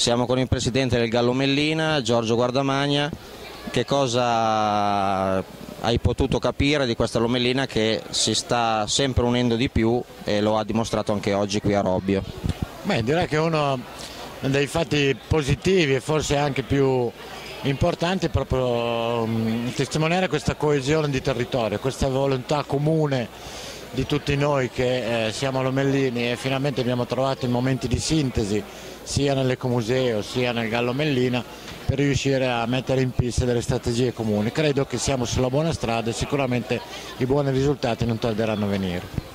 Siamo con il presidente del Gallo Mellina, Giorgio Guardamagna. Che cosa hai potuto capire di questa Lomellina che si sta sempre unendo di più e lo ha dimostrato anche oggi qui a Robbio? Beh, direi che uno dei fatti positivi e forse anche più importanti è proprio testimoniare questa coesione di territorio, questa volontà comune di tutti noi che siamo lomellini, e finalmente abbiamo trovato i momenti di sintesi sia nell'Ecomuseo sia nel Gallo Mellina per riuscire a mettere in pista delle strategie comuni. Credo che siamo sulla buona strada e sicuramente i buoni risultati non tarderanno a venire.